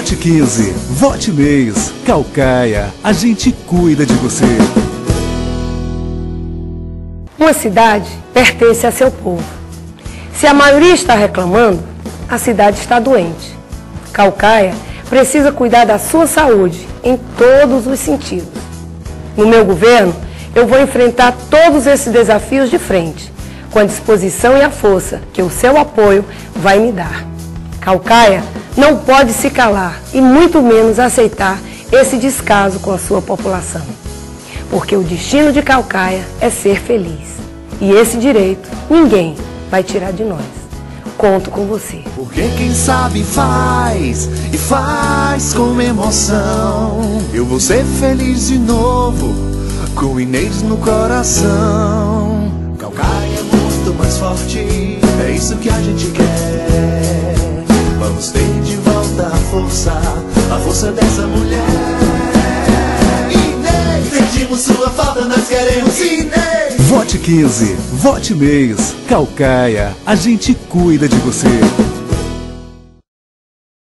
Vote 15, vote mês, Caucaia, a gente cuida de você. Uma cidade pertence a seu povo. Se a maioria está reclamando, a cidade está doente. Caucaia precisa cuidar da sua saúde em todos os sentidos. No meu governo, eu vou enfrentar todos esses desafios de frente, com a disposição e a força que o seu apoio vai me dar. Caucaia não pode se calar e muito menos aceitar esse descaso com a sua população. Porque o destino de Caucaia é ser feliz. E esse direito ninguém vai tirar de nós. Conto com você. Porque quem sabe faz, e faz com emoção. Eu vou ser feliz de novo, com Inês no coração. Caucaia é muito mais forte, é isso que a gente quer. Vamos ter de volta a força dessa mulher. Inês, sentimos sua falta, nós queremos Inês. Vote 15, vote mês, Caucaia, a gente cuida de você.